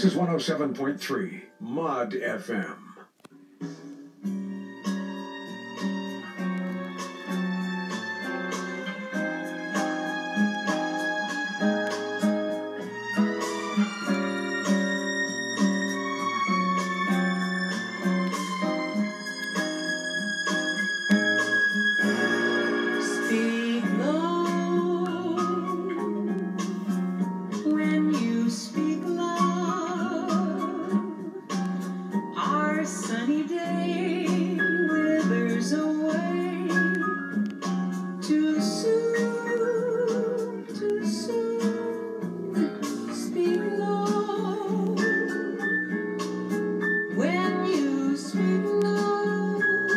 This is 107.3 Mod FM. Speak low when you speak love. Our sunny day withers away too soon, too soon. Speak low when you speak low.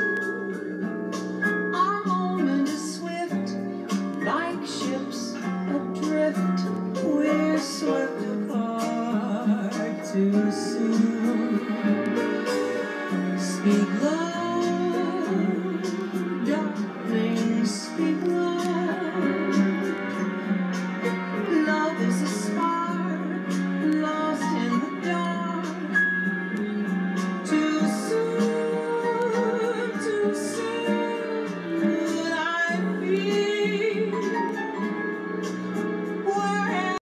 Our moment is swift, like ships adrift. We're swept apart too soon. Speak low.